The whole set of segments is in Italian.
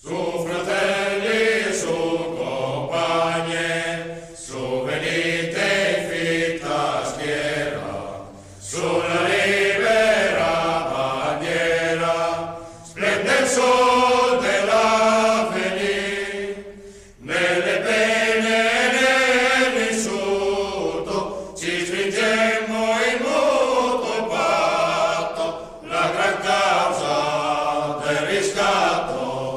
Su fratelli, su compagne, su venite in fitta schiera, sulla libera bandiera, splende il sol dell'avvenir, nelle pene e nell'insulto, ci stringemmo in mutuo patto, la gran causa del riscatto.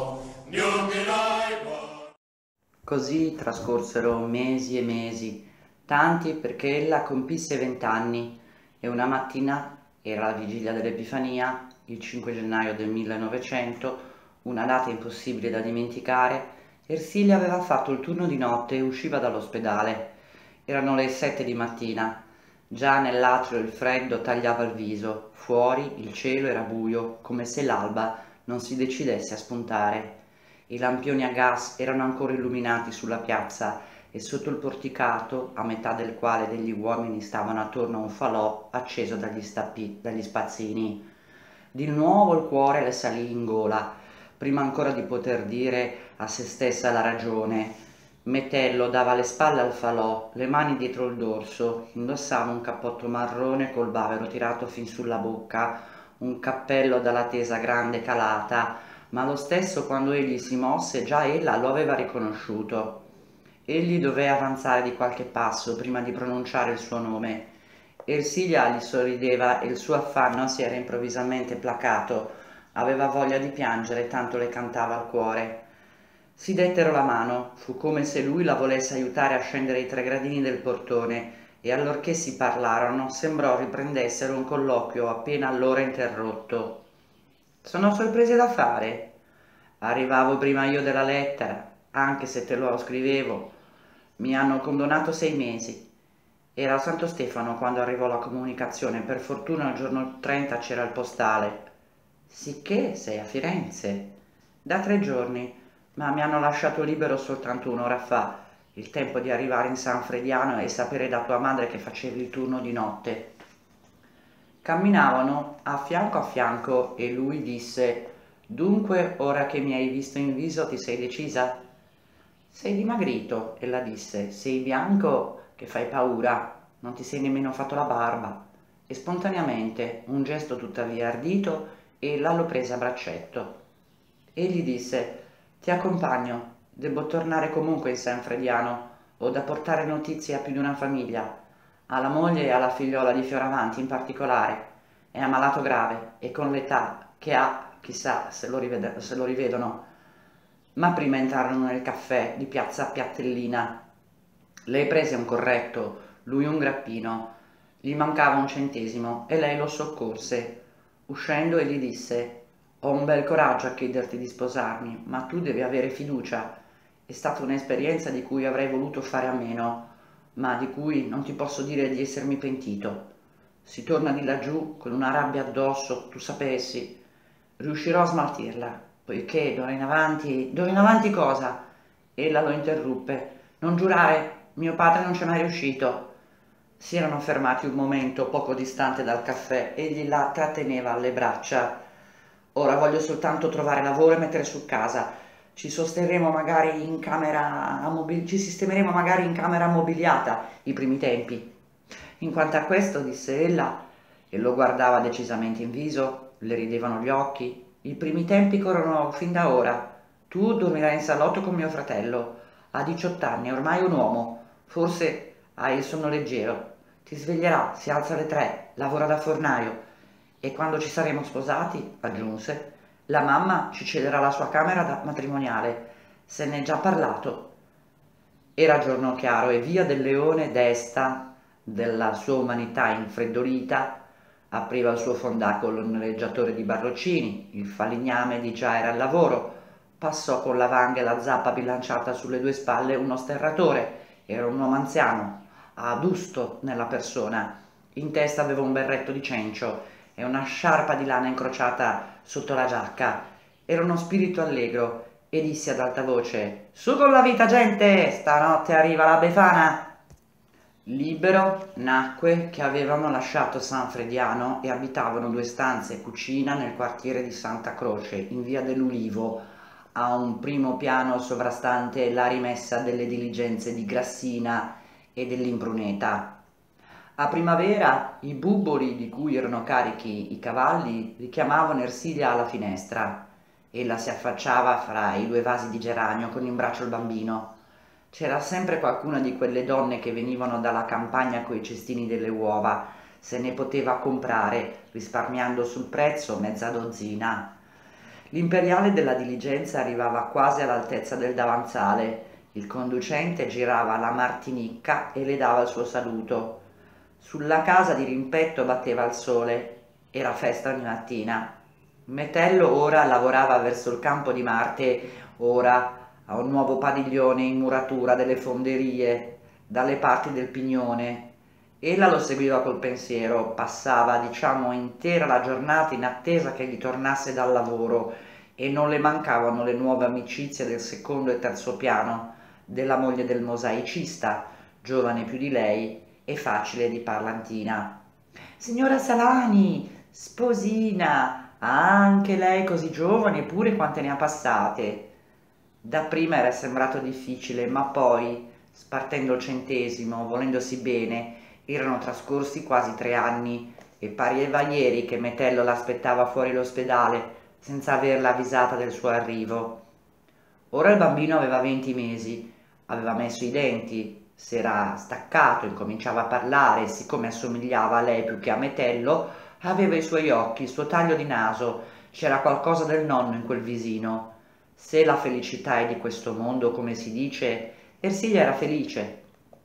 Così trascorsero mesi e mesi, tanti perché ella compisse 20 anni e una mattina, era la vigilia dell'Epifania, il 5 gennaio del 1900, una data impossibile da dimenticare, Ersilia aveva fatto il turno di notte e usciva dall'ospedale. Erano le 7 di mattina. Già nell'atrio il freddo tagliava il viso, fuori il cielo era buio, come se l'alba non si decidesse a spuntare. I lampioni a gas erano ancora illuminati sulla piazza e sotto il porticato, a metà del quale degli uomini stavano attorno a un falò acceso dagli spazzini. Di nuovo il cuore le salì in gola, prima ancora di poter dire a se stessa la ragione. Metello dava le spalle al falò, le mani dietro il dorso, indossava un cappotto marrone col bavero tirato fin sulla bocca, un cappello dalla tesa grande calata, ma lo stesso quando egli si mosse già ella lo aveva riconosciuto. Egli doveva avanzare di qualche passo prima di pronunciare il suo nome. Ersilia gli sorrideva e il suo affanno si era improvvisamente placato. Aveva voglia di piangere, tanto le cantava al cuore. Si dettero la mano, fu come se lui la volesse aiutare a scendere i 3 gradini del portone e allorché si parlarono sembrò riprendessero un colloquio appena allora interrotto. Sono sorprese da fare. Arrivavo prima io della lettera, anche se te lo scrivevo. Mi hanno condonato 6 mesi. Era Santo Stefano quando arrivò la comunicazione, per fortuna il giorno 30 c'era il postale. Sicché sei a Firenze? Da 3 giorni, ma mi hanno lasciato libero soltanto un'ora fa, il tempo di arrivare in San Frediano e sapere da tua madre che facevi il turno di notte. Camminavano a fianco e lui disse: dunque, ora che mi hai visto in viso, ti sei decisa? Sei dimagrito, ella disse, sei bianco che fai paura, non ti sei nemmeno fatto la barba. E spontaneamente, un gesto tuttavia ardito, ella lo prese a braccetto. Egli disse: ti accompagno, debbo tornare comunque in San Frediano, ho da portare notizie a più di una famiglia, alla moglie e alla figliola di Fioravanti in particolare. È ammalato grave e con l'età che ha, chissà se lo rivedono. Ma prima entrarono nel caffè di piazza Piattellina. Lei prese un corretto, lui un grappino. Gli mancava un centesimo e lei lo soccorse. Uscendo egli disse: ho un bel coraggio a chiederti di sposarmi, ma tu devi avere fiducia. È stata un'esperienza di cui avrei voluto fare a meno, ma di cui non ti posso dire di essermi pentito. Si torna di laggiù con una rabbia addosso, tu sapessi. Riuscirò a smaltirla, poiché d'ora in avanti cosa? Ella lo interruppe. Non giurare, mio padre non c'è mai riuscito. Si erano fermati un momento poco distante dal caffè, egli la tratteneva alle braccia. Ora voglio soltanto trovare lavoro e mettere su casa. Ci sistemeremo magari in camera ammobiliata i primi tempi. In quanto a questo, disse ella, e lo guardava decisamente in viso, le ridevano gli occhi, i primi tempi corrono fin da ora. Tu dormirai in salotto con mio fratello. Ha 18 anni, è ormai un uomo. Forse hai il sonno leggero. Ti sveglierà, si alza alle 3, lavora da fornaio. E quando ci saremo sposati, aggiunse, la mamma ci cederà la sua camera da matrimoniale. Se n'è già parlato. Era giorno chiaro e via del Leone, desta della sua umanità infreddolita, apriva il suo fondacolo l'onneggiatore di Barroccini, il falegname di già era al lavoro, passò con la vanga e la zappa bilanciata sulle 2 spalle uno sterratore, era un uomo anziano, adusto nella persona, in testa aveva un berretto di cencio e una sciarpa di lana incrociata sotto la giacca, era uno spirito allegro e disse ad alta voce: su con la vita, gente, stanotte arriva la Befana. Libero nacque che avevano lasciato San Frediano e abitavano 2 stanze e cucina nel quartiere di Santa Croce, in via dell'Ulivo, a un primo piano sovrastante la rimessa delle diligenze di Grassina e dell'Impruneta. A primavera i bubboli di cui erano carichi i cavalli richiamavano Ersilia alla finestra. Ella si affacciava fra i due vasi di geranio con in braccio il bambino. C'era sempre qualcuna di quelle donne che venivano dalla campagna coi cestini delle uova. Se ne poteva comprare, risparmiando sul prezzo, mezza dozzina. L'imperiale della diligenza arrivava quasi all'altezza del davanzale. Il conducente girava la martinicca e le dava il suo saluto. Sulla casa di rimpetto batteva il sole. Era festa ogni mattina. Metello ora lavorava verso il campo di Marte, ora a un nuovo padiglione in muratura delle fonderie, dalle parti del Pignone. Ella lo seguiva col pensiero, passava, diciamo, intera la giornata in attesa che gli tornasse dal lavoro e non le mancavano le nuove amicizie del secondo e terzo piano, della moglie del mosaicista, giovane più di lei e facile di parlantina. Signora Salani, sposina, anche lei così giovane, eppure quante ne ha passate. Dapprima era sembrato difficile, ma poi, spartendo il centesimo, volendosi bene, erano trascorsi quasi 3 anni e pareva ieri che Metello l'aspettava fuori l'ospedale senza averla avvisata del suo arrivo. Ora il bambino aveva 20 mesi, aveva messo i denti, s'era staccato, incominciava a parlare e siccome assomigliava a lei più che a Metello, aveva i suoi occhi, il suo taglio di naso, c'era qualcosa del nonno in quel visino. Se la felicità è di questo mondo, come si dice, Ersilia era felice.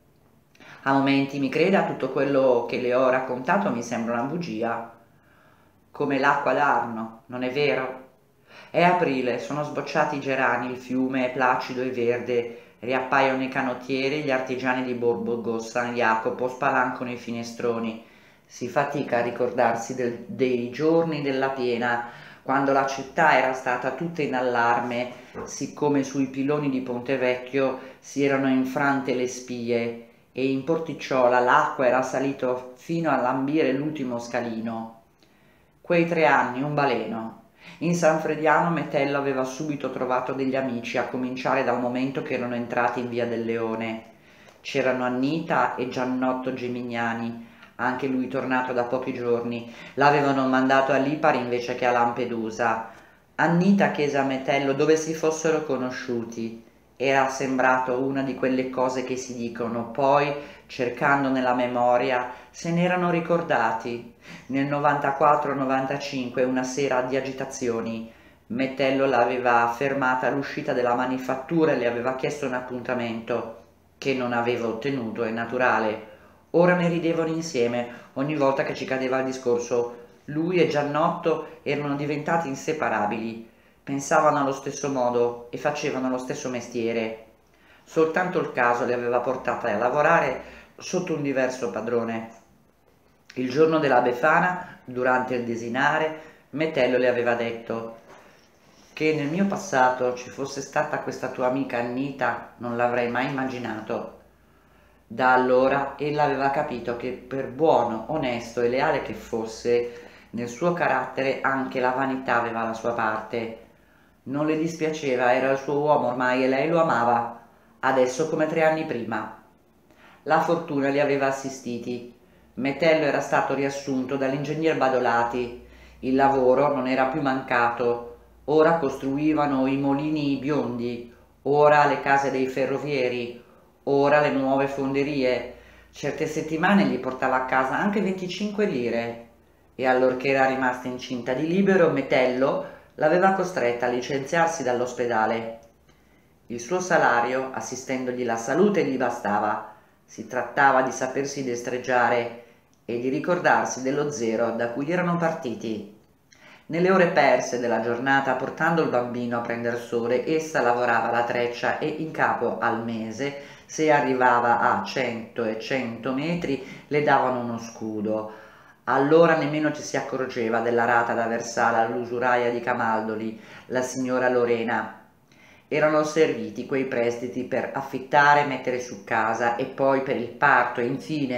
A momenti, mi creda, tutto quello che le ho raccontato mi sembra una bugia. Come l'acqua d'Arno, non è vero? È aprile, sono sbocciati i gerani, il fiume è placido e verde, riappaiono i canottieri, gli artigiani di Borgo San Jacopo spalancano i finestroni. Si fatica a ricordarsi dei giorni della piena, quando la città era stata tutta in allarme, siccome sui piloni di Ponte Vecchio si erano infrante le spie e in porticciola l'acqua era salito fino a lambire l'ultimo scalino. Quei 3 anni, un baleno. In San Frediano Metello aveva subito trovato degli amici, a cominciare dal momento che erano entrati in Via del Leone. C'erano Annita e Giannotto Gemignani, anche lui tornato da pochi giorni. L'avevano mandato a Lipari invece che a Lampedusa. Annita chiese a Metello dove si fossero conosciuti. Era sembrato una di quelle cose che si dicono, poi, cercando nella memoria, se n'erano ricordati. Nel 94-95, una sera di agitazioni, Metello l'aveva fermata all'uscita della manifattura e le aveva chiesto un appuntamento, che non aveva ottenuto, è naturale. Ora ne ridevano insieme, ogni volta che ci cadeva il discorso. Lui e Giannotto erano diventati inseparabili, pensavano allo stesso modo e facevano lo stesso mestiere. Soltanto il caso le aveva portate a lavorare sotto un diverso padrone. Il giorno della Befana, durante il desinare, Metello le aveva detto: che nel mio passato ci fosse stata questa tua amica Annita non l'avrei mai immaginato. Da allora ella aveva capito che per buono, onesto e leale che fosse, nel suo carattere anche la vanità aveva la sua parte. Non le dispiaceva, era il suo uomo ormai e lei lo amava, adesso come 3 anni prima. La fortuna li aveva assistiti. Metello era stato riassunto dall'ingegner Badolati, il lavoro non era più mancato, ora costruivano i molini biondi, ora le case dei ferrovieri, ora le nuove fonderie. Certe settimane gli portava a casa anche 25 lire e allorché era rimasta incinta di Libero, Metello l'aveva costretta a licenziarsi dall'ospedale. Il suo salario, assistendogli la salute, gli bastava. Si trattava di sapersi destreggiare e di ricordarsi dello zero da cui erano partiti. Nelle ore perse della giornata, portando il bambino a prender sole, essa lavorava la treccia e in capo al mese, se arrivava a 100 e 100 metri, le davano uno scudo. Allora nemmeno ci si accorgeva della rata da versare all'usuraia di Camaldoli, la signora Lorena. Erano serviti quei prestiti per affittare e mettere su casa e poi per il parto e infine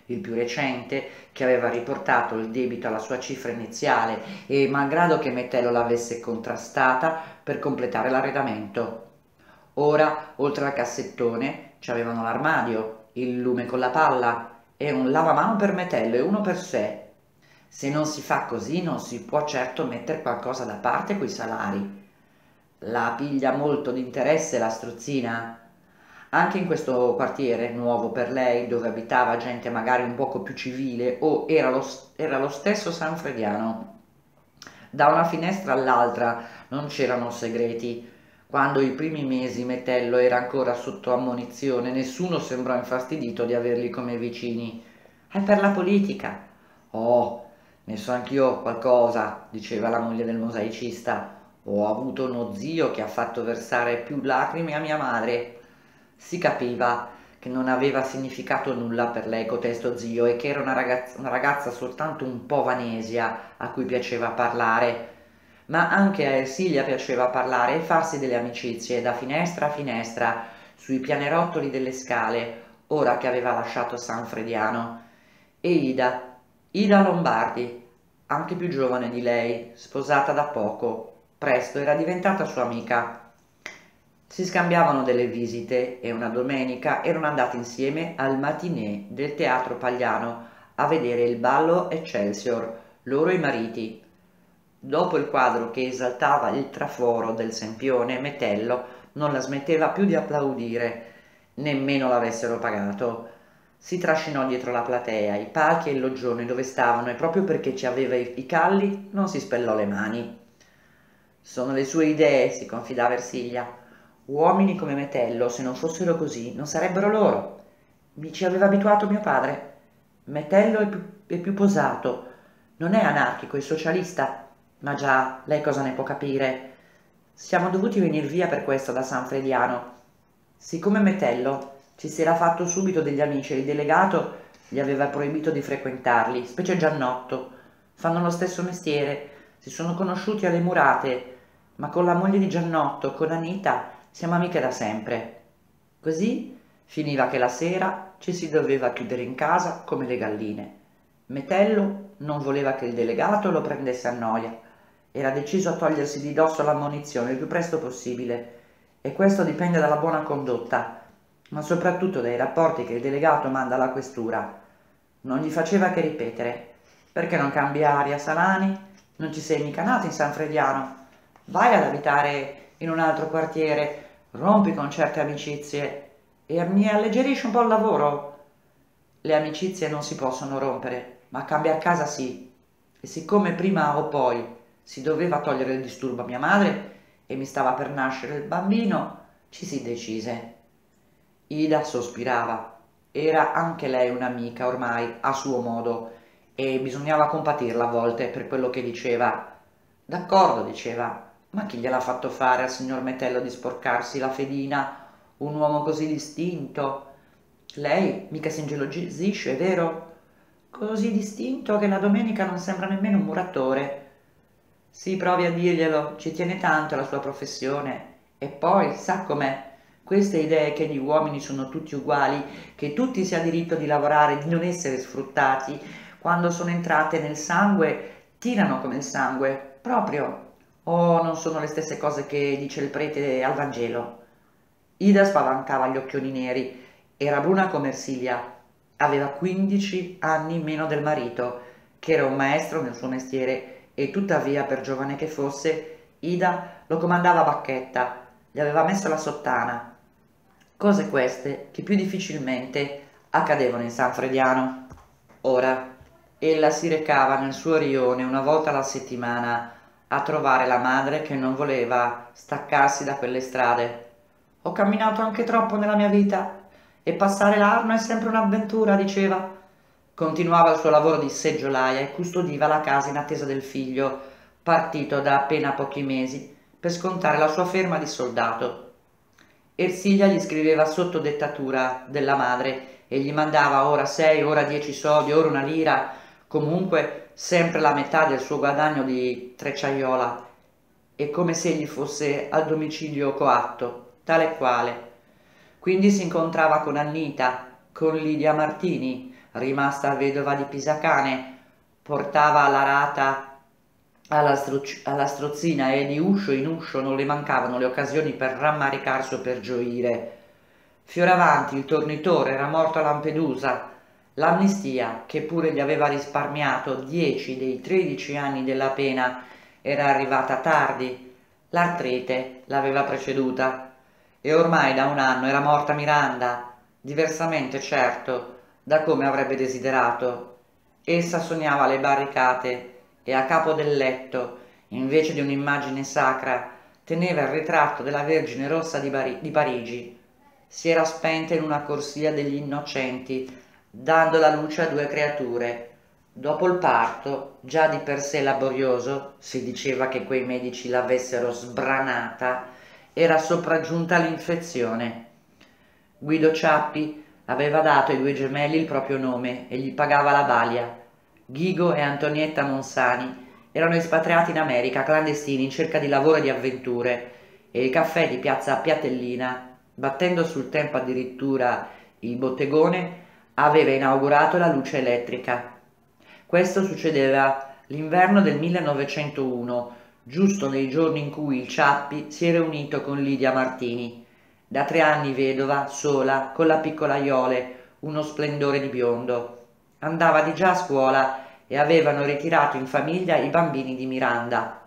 il più recente, che aveva riportato il debito alla sua cifra iniziale e, malgrado che Metello l'avesse contrastata, per completare l'arredamento. Ora, oltre al cassettone, c'avevano l'armadio, il lume con la palla e un lavamano per Metello e uno per sé. Se non si fa così non si può certo mettere qualcosa da parte coi salari. La piglia molto d'interesse la strozzina. Anche in questo quartiere, nuovo per lei, dove abitava gente magari un poco più civile, o era lo stesso Sanfrediano. Da una finestra all'altra non c'erano segreti. Quando i primi mesi Metello era ancora sotto ammonizione, nessuno sembrò infastidito di averli come vicini. È per la politica. Oh, ne so anch'io qualcosa, diceva la moglie del mosaicista. Ho avuto uno zio che ha fatto versare più lacrime a mia madre. Si capiva che non aveva significato nulla per lei cotesto zio e che era una ragazza soltanto un po' vanesia a cui piaceva parlare. Ma anche a Ersilia piaceva parlare e farsi delle amicizie da finestra a finestra sui pianerottoli delle scale, ora che aveva lasciato San Frediano. E Ida Lombardi, anche più giovane di lei, sposata da poco, presto era diventata sua amica. Si scambiavano delle visite e una domenica erano andati insieme al matinée del Teatro Pagliano a vedere il ballo Excelsior, loro e i mariti. Dopo il quadro che esaltava il traforo del Sempione, Metello non la smetteva più di applaudire, nemmeno l'avessero pagato. Si trascinò dietro la platea, i palchi e il loggione dove stavano e proprio perché ci aveva i calli non si spellò le mani. Sono le sue idee, si confidava Ersilia. Uomini come Metello, se non fossero così, non sarebbero loro. Mi ci aveva abituato mio padre. Metello è più posato, non è anarchico, è socialista. Ma già, lei cosa ne può capire? Siamo dovuti venir via per questo da San Frediano. Siccome Metello ci si era fatto subito degli amici e il delegato gli aveva proibito di frequentarli, specie Giannotto. Fanno lo stesso mestiere, si sono conosciuti alle murate, ma con la moglie di Giannotto, con Anita, siamo amiche da sempre. Così finiva che la sera ci si doveva chiudere in casa come le galline. Metello non voleva che il delegato lo prendesse a noia. Era deciso a togliersi di dosso l'ammonizione il più presto possibile, e questo dipende dalla buona condotta, ma soprattutto dai rapporti che il delegato manda alla questura. Non gli faceva che ripetere: perché non cambi aria, Salani? Non ci sei mica nato in San Frediano. Vai ad abitare in un altro quartiere, rompi con certe amicizie e mi alleggerisci un po' il lavoro. Le amicizie non si possono rompere, ma cambiar casa sì. E siccome prima o poi si doveva togliere il disturbo a mia madre e mi stava per nascere il bambino, ci si decise. Ida sospirava. Era anche lei un'amica ormai, a suo modo, e bisognava compatirla a volte per quello che diceva. D'accordo, diceva, ma chi gliel'ha fatto fare al signor Metello di sporcarsi la fedina? Un uomo così distinto. Lei mica si ingelosisce, è vero? Così distinto che la domenica non sembra nemmeno un muratore. Si provi a dirglielo, ci tiene tanto alla sua professione. E poi, sa com'è? Queste idee che gli uomini sono tutti uguali, che tutti si ha diritto di lavorare, di non essere sfruttati, quando sono entrate nel sangue, tirano come il sangue, proprio. Oh, non sono le stesse cose che dice il prete al Vangelo. Ida spalancava gli occhioni neri, era bruna come Ersilia, aveva 15 anni meno del marito, che era un maestro nel suo mestiere, e tuttavia, per giovane che fosse, Ida lo comandava a bacchetta, gli aveva messo la sottana. Cose queste che più difficilmente accadevano in San Frediano. Ora, ella si recava nel suo rione una volta alla settimana a trovare la madre che non voleva staccarsi da quelle strade. Ho camminato anche troppo nella mia vita e passare l'Arno è sempre un'avventura, diceva. Continuava il suo lavoro di seggiolaia e custodiva la casa in attesa del figlio, partito da appena pochi mesi per scontare la sua ferma di soldato. Ersilia gli scriveva sotto dettatura della madre e gli mandava ora 6, ora 10 soldi, ora una lira, comunque sempre la metà del suo guadagno di trecciaiola, e come se egli fosse al domicilio coatto, tale e quale. Quindi si incontrava con Annita, con Lidia Martini, rimasta vedova di Pisacane, portava alla rata alla strozzina e di uscio in uscio non le mancavano le occasioni per rammaricarsi o per gioire. Fioravanti, il tornitore, era morto a Lampedusa. L'amnistia, che pure gli aveva risparmiato 10 dei 13 anni della pena, era arrivata tardi. L'artrite l'aveva preceduta. E ormai da un anno era morta Miranda, diversamente certo da come avrebbe desiderato. Essa sognava le barricate e a capo del letto, invece di un'immagine sacra, teneva il ritratto della Vergine Rossa di Parigi. Si era spenta in una corsia degli innocenti, dando la luce a due creature. Dopo il parto, già di per sé laborioso, si diceva che quei medici l'avessero sbranata, era sopraggiunta l'infezione. Guido Ciappi aveva dato ai due gemelli il proprio nome e gli pagava la balia. Ghigo e Antonietta Monsani erano espatriati in America, clandestini, in cerca di lavoro e di avventure, e il caffè di piazza Piatellina, battendo sul tempo addirittura il bottegone, aveva inaugurato la luce elettrica. Questo succedeva l'inverno del 1901, giusto nei giorni in cui il Ciappi si era unito con Lidia Martini, da 3 anni vedova, sola, con la piccola Iole, uno splendore di biondo. Andava di già a scuola e avevano ritirato in famiglia i bambini di Miranda.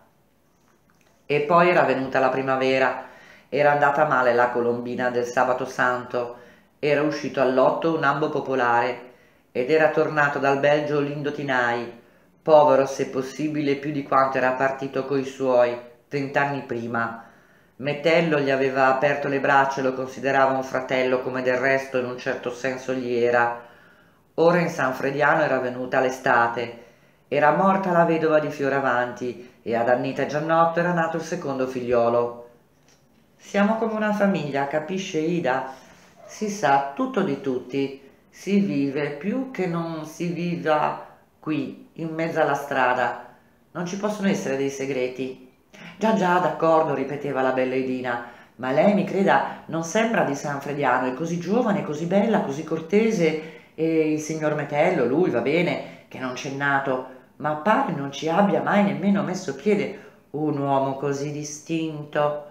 E poi era venuta la primavera, era andata male la Colombina del Sabato Santo, era uscito al lotto un ambo popolare ed era tornato dal Belgio l'Indotinai, povero se possibile più di quanto era partito coi suoi 30 anni prima. Metello gli aveva aperto le braccia e lo considerava un fratello, come del resto in un certo senso gli era. Ora in San Frediano era venuta l'estate, era morta la vedova di Fioravanti e ad Annita e Giannotto era nato il secondo figliolo. Siamo come una famiglia, capisce Ida? Si sa tutto di tutti, si vive più che non si viva qui, in mezzo alla strada. Non ci possono essere dei segreti. Già già, d'accordo, ripeteva la bella Idina, ma lei mi creda, non sembra di San Frediano, è così giovane, così bella, così cortese, e il signor Metello, lui va bene, che non c'è nato, ma pare non ci abbia mai nemmeno messo piede un uomo così distinto,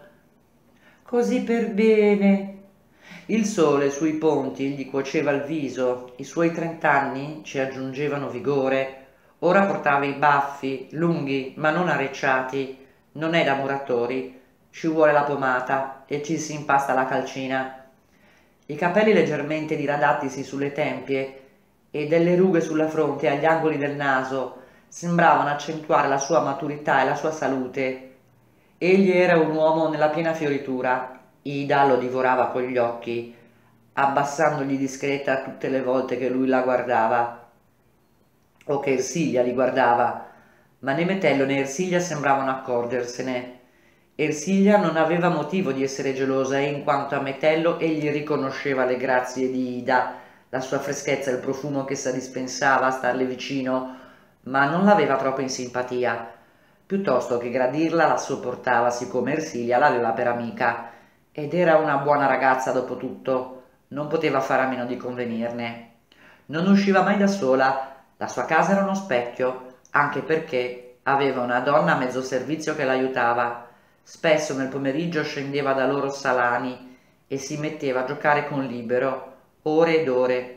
così per bene. Il sole sui ponti gli cuoceva il viso, i suoi 30 anni ci aggiungevano vigore. Ora portava i baffi, lunghi ma non arricciati, non è da muratori, ci vuole la pomata e ci si impasta la calcina. I capelli leggermente diradattisi sulle tempie e delle rughe sulla fronte e agli angoli del naso sembravano accentuare la sua maturità e la sua salute. Egli era un uomo nella piena fioritura. Ida lo divorava con gli occhi, abbassandogli discreta tutte le volte che lui la guardava, o che Ersilia li guardava, ma né Metello né Ersilia sembravano accorgersene. Ersilia non aveva motivo di essere gelosa e in quanto a Metello egli riconosceva le grazie di Ida, la sua freschezza e il profumo che essa dispensava a starle vicino, ma non l'aveva troppo in simpatia. Piuttosto che gradirla la sopportava, siccome Ersilia l'aveva per amica, ed era una buona ragazza dopo tutto, non poteva fare a meno di convenirne. Non usciva mai da sola, la sua casa era uno specchio, anche perché aveva una donna a mezzo servizio che l'aiutava. Spesso nel pomeriggio scendeva da loro Salani e si metteva a giocare con Libero, ore ed ore.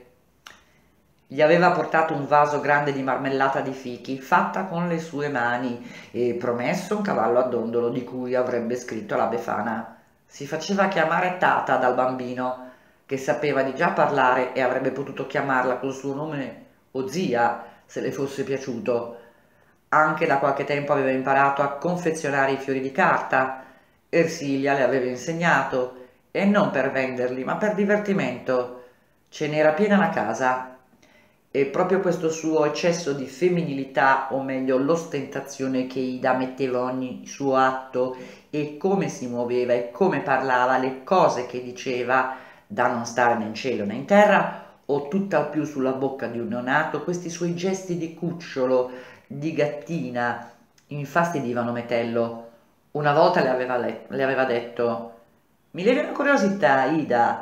Gli aveva portato un vaso grande di marmellata di fichi, fatta con le sue mani, e promesso un cavallo a dondolo di cui avrebbe scritto la Befana. Si faceva chiamare Tata dal bambino, che sapeva di già parlare e avrebbe potuto chiamarla col suo nome o zia, se le fosse piaciuto. Anche da qualche tempo aveva imparato a confezionare i fiori di carta. Ersilia le aveva insegnato, e non per venderli, ma per divertimento. Ce n'era piena la casa. E proprio questo suo eccesso di femminilità, o meglio l'ostentazione che Ida metteva ogni suo atto e come si muoveva e come parlava, le cose che diceva, da non stare né in cielo né in terra, o tutt'al più sulla bocca di un neonato, questi suoi gesti di cucciolo, di gattina, infastidivano Metello. Una volta le aveva detto: «Mi levi una curiosità, Ida,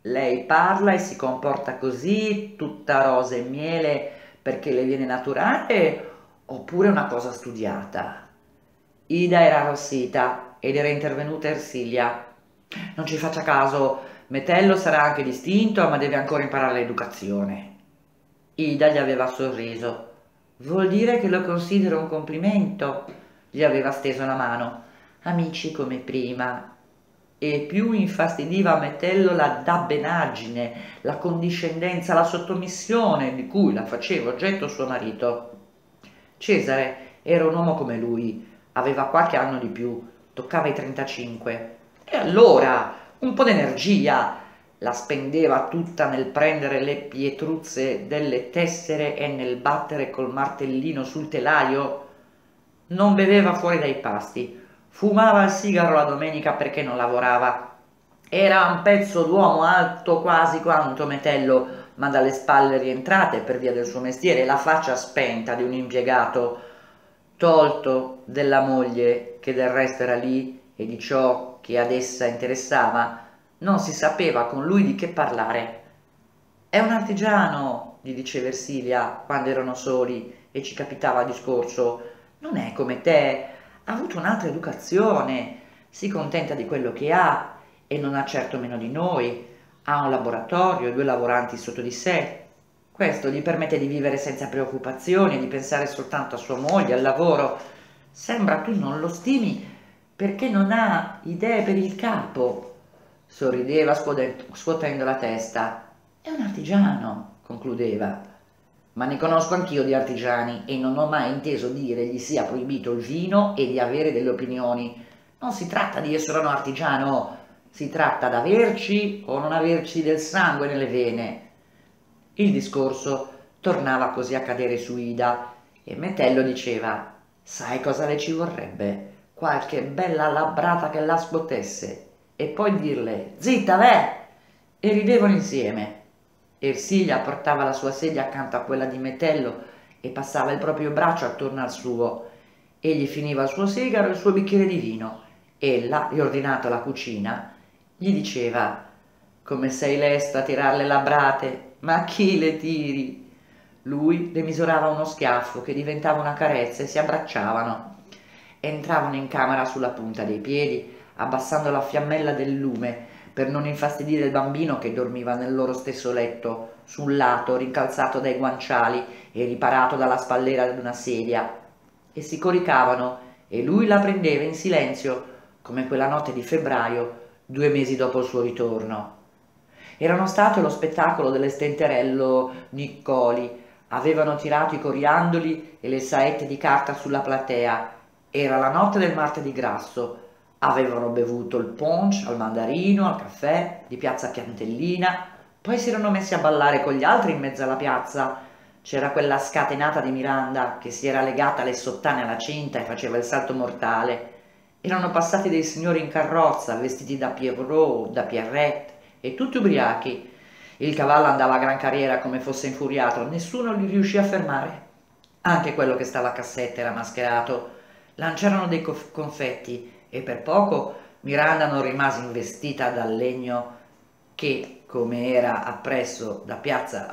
Lei parla e si comporta così, tutta rose e miele, perché le viene naturale, oppure una cosa studiata? Ida era arrossita ed era intervenuta Ersilia. Non ci faccia caso, Metello sarà anche distinto, ma deve ancora imparare l'educazione. Ida gli aveva sorriso. Vuol dire che lo considero un complimento. Gli aveva steso la mano. Amici come prima. E più infastidiva a Metello la dabbenaggine, la condiscendenza, la sottomissione di cui la faceva oggetto suo marito. Cesare era un uomo come lui, aveva qualche anno di più, toccava i 35. E allora, un po' d'energia, la spendeva tutta nel prendere le pietruzze delle tessere e nel battere col martellino sul telaio. Non beveva fuori dai pasti, fumava il sigaro la domenica perché non lavorava. Era un pezzo d'uomo alto quasi quanto Metello, ma dalle spalle rientrate per via del suo mestiere, la faccia spenta di un impiegato, tolto della moglie che del resto era lì e di ciò che ad essa interessava, non si sapeva con lui di che parlare. È un artigiano, gli diceva Ersilia quando erano soli e ci capitava discorso. Non è come te, ha avuto un'altra educazione, si contenta di quello che ha e non ha certo meno di noi. Ha un laboratorio e 2 lavoranti sotto di sé. Questo gli permette di vivere senza preoccupazioni, di pensare soltanto a sua moglie, al lavoro. Sembra tu non lo stimi perché non ha idee per il capo. Sorrideva scuotendo la testa. È un artigiano, concludeva. Ma ne conosco anch'io di artigiani e non ho mai inteso dire gli sia proibito il vino e di avere delle opinioni. Non si tratta di essere un artigiano, si tratta d'averci o non averci del sangue nelle vene. Il discorso tornava così a cadere su Ida e Metello diceva: sai cosa le ci vorrebbe? Qualche bella labbrata che la scuotesse e poi dirle zitta, ve! E ridevano insieme. Ersilia portava la sua sedia accanto a quella di Metello e passava il proprio braccio attorno al suo. Egli finiva il suo sigaro e il suo bicchiere di vino. Ella, riordinato la cucina, gli diceva: come sei lesto a tirar le labbrate, ma chi le tiri? Lui le misurava uno schiaffo che diventava una carezza e si abbracciavano. Entravano in camera sulla punta dei piedi, abbassando la fiammella del lume per non infastidire il bambino che dormiva nel loro stesso letto, sul lato rincalzato dai guanciali e riparato dalla spallera di una sedia, e si coricavano e lui la prendeva in silenzio, come quella notte di febbraio, 2 mesi dopo il suo ritorno. Erano stato lo spettacolo dell'estenterello Niccoli, avevano tirato i coriandoli e le saette di carta sulla platea, era la notte del martedì grasso. Avevano bevuto il punch al mandarino, al caffè di piazza Piantellina, poi si erano messi a ballare con gli altri in mezzo alla piazza. C'era quella scatenata di Miranda che si era legata le sottane alla cinta e faceva il salto mortale. Erano passati dei signori in carrozza, vestiti da Pierrot, da Pierrette, e tutti ubriachi. Il cavallo andava a gran carriera come fosse infuriato, nessuno li riuscì a fermare. Anche quello che stava a cassetta era mascherato. Lanciarono dei confetti e per poco Miranda non rimase investita dal legno che, come era apparso da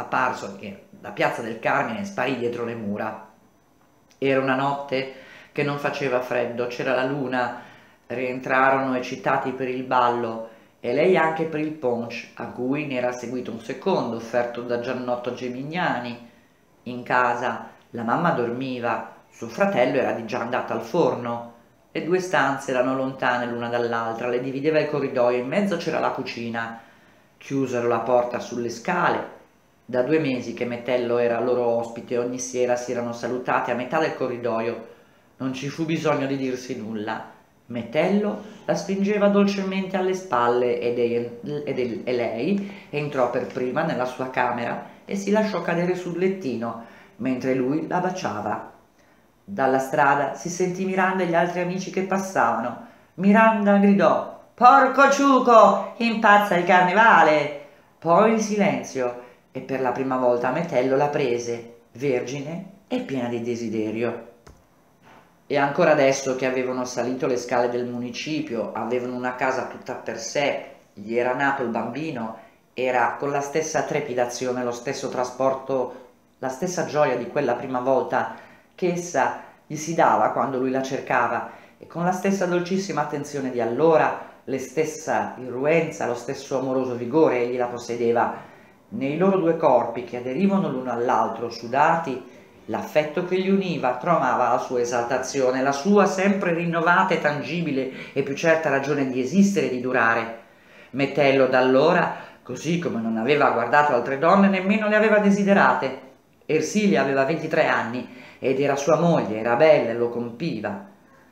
piazza del Carmine, sparì dietro le mura. Era una notte che non faceva freddo, c'era la luna, rientrarono eccitati per il ballo e lei anche per il punch, a cui ne era seguito un secondo offerto da Giannotto Gemignani. In casa la mamma dormiva, suo fratello era già andato al forno. Le 2 stanze erano lontane l'una dall'altra, le divideva il corridoio, in mezzo c'era la cucina. Chiusero la porta sulle scale. Da 2 mesi che Metello era loro ospite, ogni sera si erano salutati a metà del corridoio. Non ci fu bisogno di dirsi nulla. Metello la spingeva dolcemente alle spalle e lei entrò per prima nella sua camera e si lasciò cadere sul lettino, mentre lui la baciava. Dalla strada si sentì Miranda e gli altri amici che passavano. Miranda gridò: «Porco ciuco, impazza il carnevale!» Poi il silenzio e per la prima volta Metello la prese, vergine e piena di desiderio. E ancora adesso che avevano salito le scale del municipio, avevano una casa tutta per sé, gli era nato il bambino Era con la stessa trepidazione, lo stesso trasporto, la stessa gioia di quella prima volta che essa gli si dava quando lui la cercava, e con la stessa dolcissima attenzione di allora, la stessa irruenza, lo stesso amoroso vigore egli la possedeva. Nei loro due corpi che aderivano l'uno all'altro, sudati, l'affetto che li univa trovava la sua esaltazione, la sua sempre rinnovata e tangibile e più certa ragione di esistere e di durare. Metello da allora, così come non aveva guardato altre donne, nemmeno le aveva desiderate. Ersilia aveva 23 anni ed era sua moglie, era bella e lo compiva.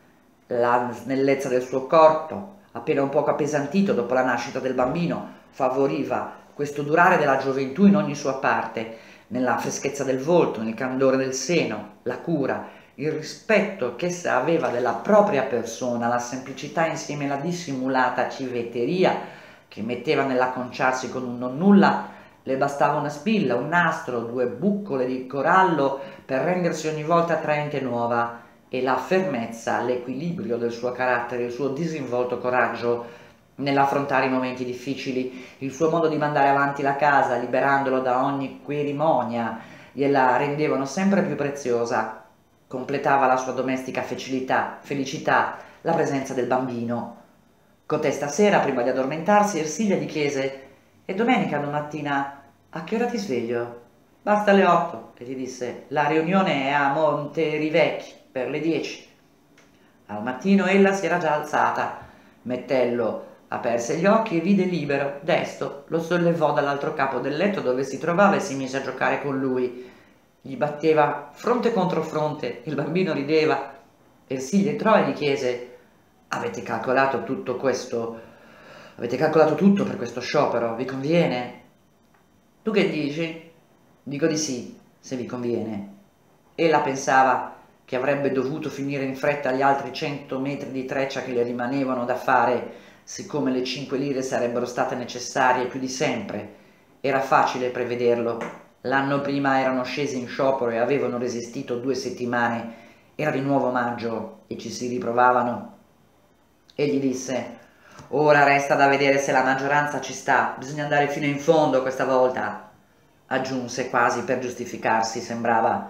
La snellezza del suo corpo, appena un poco appesantito dopo la nascita del bambino, favoriva questo durare della gioventù in ogni sua parte, nella freschezza del volto, nel candore del seno, la cura, il rispetto che essa aveva della propria persona, la semplicità insieme alla dissimulata civetteria che metteva nell'acconciarsi con un nonnulla. Le bastava una spilla, un nastro, due buccole di corallo per rendersi ogni volta attraente e nuova, e la fermezza, l'equilibrio del suo carattere, il suo disinvolto coraggio nell'affrontare i momenti difficili, il suo modo di mandare avanti la casa, liberandolo da ogni querimonia, gliela rendevano sempre più preziosa. Completava la sua domestica felicità, la presenza del bambino. Cotesta sera, prima di addormentarsi, Ersilia gli chiese: «E domenica mattina a che ora ti sveglio?» «Basta alle 8», e gli disse. «La riunione è a Monterivecchi per le 10». Al mattino ella si era già alzata. Mettello aperse gli occhi e vide libero, desto, lo sollevò dall'altro capo del letto dove si trovava e si mise a giocare con lui. Gli batteva fronte contro fronte, il bambino rideva. Ersilia entrò e gli chiese: «Avete calcolato tutto questo? Avete calcolato tutto per questo sciopero? Vi conviene?» «Tu che dici?» «Dico di sì, se vi conviene». Ella pensava che avrebbe dovuto finire in fretta gli altri 100 metri di treccia che le rimanevano da fare, siccome le 5 lire sarebbero state necessarie più di sempre. Era facile prevederlo. L'anno prima erano scesi in sciopero e avevano resistito 2 settimane. Era di nuovo maggio e ci si riprovavano. Egli disse: «Ora resta da vedere se la maggioranza ci sta, bisogna andare fino in fondo questa volta». Aggiunse quasi per giustificarsi, sembrava: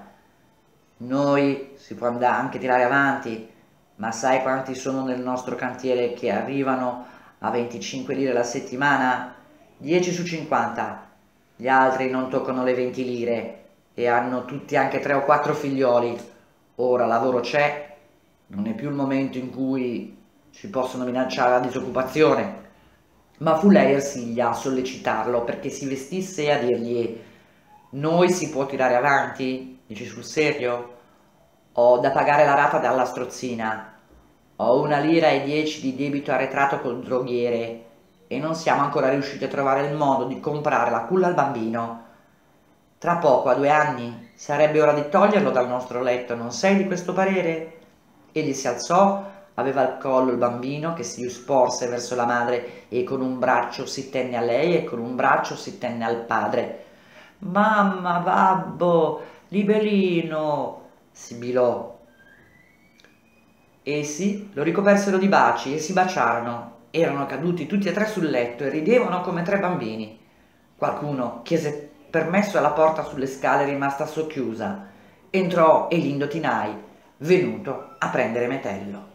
«Noi si può anche tirare avanti, ma sai quanti sono nel nostro cantiere che arrivano a 25 lire la settimana? 10 su 50. Gli altri non toccano le 20 lire e hanno tutti anche 3 o 4 figlioli. Ora lavoro c'è, non è più il momento in cui ci possono minacciare la disoccupazione». Ma fu lei Ersilia a sollecitarlo perché si vestisse e a dirgli: «Noi si può tirare avanti? Dici sul serio? Ho da pagare la rata dalla strozzina, ho 1,10 lire di debito arretrato col droghiere e non siamo ancora riusciti a trovare il modo di comprare la culla al bambino. Tra poco, a 2 anni, sarebbe ora di toglierlo dal nostro letto, non sei di questo parere?» Egli si alzò, aveva al collo il bambino che si sporse verso la madre e con un braccio si tenne a lei e con un braccio si tenne al padre. «Mamma, babbo, libellino!» sibilò. Essi lo ricopersero di baci e si baciarono. Erano caduti tutti e 3 sul letto e ridevano come 3 bambini. Qualcuno chiese permesso alla porta sulle scale rimasta socchiusa. Entrò e l'indotinai, venuto a prendere Metello.